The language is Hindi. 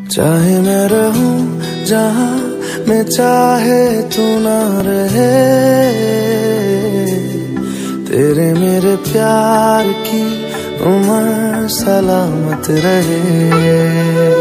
चाहे मैं रहूं जहां मैं चाहे तू ना रहे, तेरे मेरे प्यार की उम्र सलामत रहे।